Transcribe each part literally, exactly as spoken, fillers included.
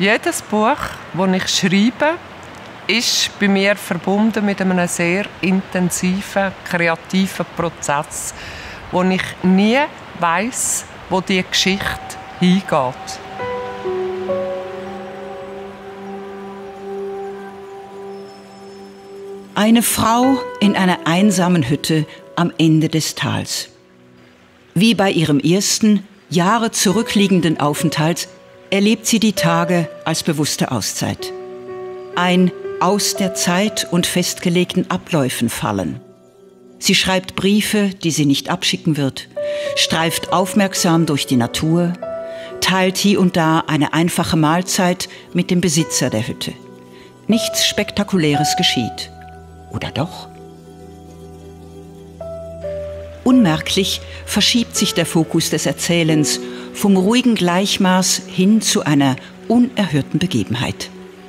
Jedes Buch, das ich schreibe, ist bei mir verbunden mit einem sehr intensiven, kreativen Prozess, wo ich nie weiss, wo die Geschichte hingeht. Eine Frau in einer einsamen Hütte am Ende des Tals. Wie bei ihrem ersten, Jahre zurückliegenden Aufenthalt erlebt sie die Tage als bewusste Auszeit. Ein aus der Zeit und festgelegten Abläufen fallen. Sie schreibt Briefe, die sie nicht abschicken wird, streift aufmerksam durch die Natur, teilt hier und da eine einfache Mahlzeit mit dem Besitzer der Hütte. Nichts Spektakuläres geschieht. Oder doch? Unmerklich verschiebt sich der Fokus des Erzählens vom ruhigen Gleichmaß hin zu einer unerhörten Begebenheit.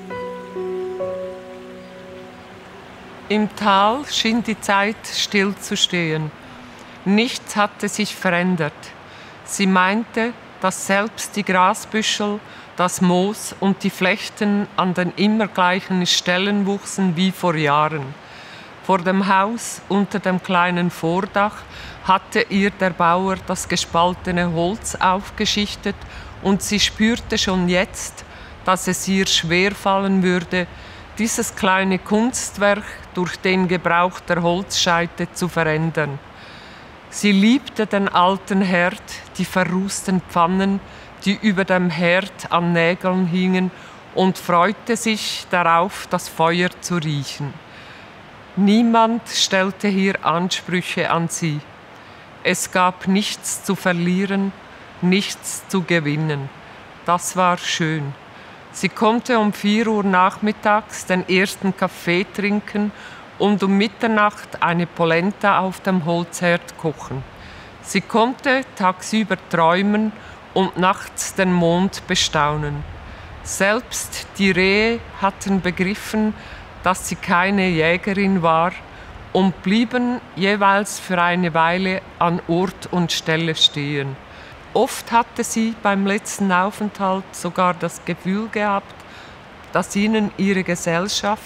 Im Tal schien die Zeit stillzustehen. Nichts hatte sich verändert. Sie meinte, dass selbst die Grasbüschel, das Moos und die Flechten an den immer gleichen Stellen wuchsen wie vor Jahren. Vor dem Haus, unter dem kleinen Vordach, hatte ihr der Bauer das gespaltene Holz aufgeschichtet und sie spürte schon jetzt, dass es ihr schwerfallen würde, dieses kleine Kunstwerk durch den Gebrauch der Holzscheite zu verändern. Sie liebte den alten Herd, die verrußten Pfannen, die über dem Herd an Nägeln hingen, und freute sich darauf, das Feuer zu riechen. Niemand stellte hier Ansprüche an sie. Es gab nichts zu verlieren, nichts zu gewinnen. Das war schön. Sie konnte um vier Uhr nachmittags den ersten Kaffee trinken und um Mitternacht eine Polenta auf dem Holzherd kochen. Sie konnte tagsüber träumen und nachts den Mond bestaunen. Selbst die Rehe hatten begriffen, dass sie keine Jägerin war, und blieben jeweils für eine Weile an Ort und Stelle stehen. Oft hatte sie beim letzten Aufenthalt sogar das Gefühl gehabt, dass ihnen ihre Gesellschaft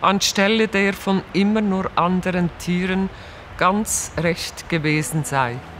anstelle der von immer nur anderen Tieren ganz recht gewesen sei.